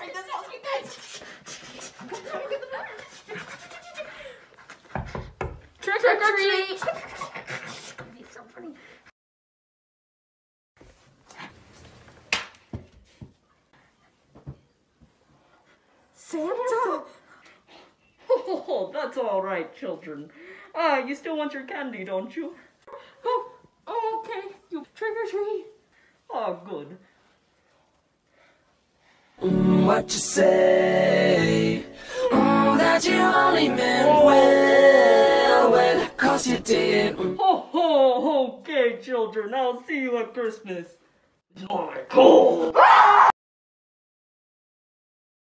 destroying this house, you guys. Trick or treat. It's so funny. Santa. Oh, that's all right, children. You still want your candy, don't you? Oh, okay. You trick or treat. Oh, good. What you say? Oh, that you only meant well, 'cause you did. Ho ho, okay, children. I'll see you at Christmas. Oh, my God.